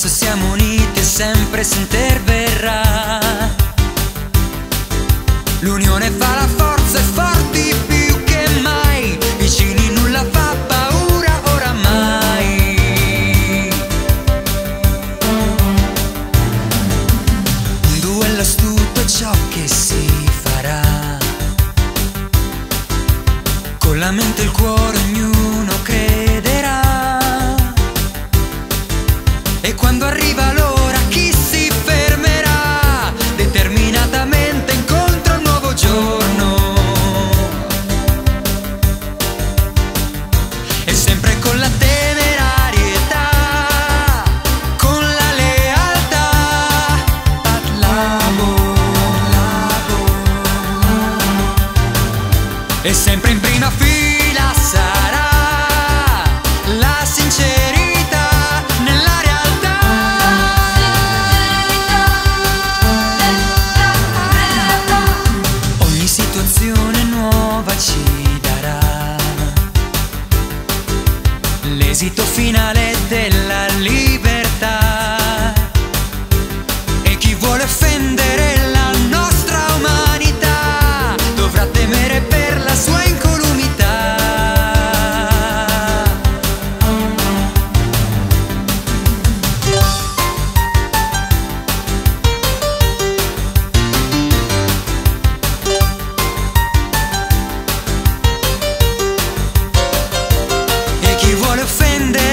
se siamo uniti e sempre si interverrà. L'unione fa la forza e forti più che mai, vicini nulla fa paura oramai. Un duello astuto è ciò che si farà, con la mente e il cuore ognuno crederà. E quando arriva l'ora chi si fermerà, determinatamente incontra un nuovo giorno. E sempre con la temerarietà, con la lealtà, parlavo. E sempre in prima fila sarà la sincerità nella realtà. Ogni situazione nuova ci darà l'esito finale della libertà. E chi vuole offendere la nostra umanità dovrà temere per la sua incolumità. E chi vuole offendere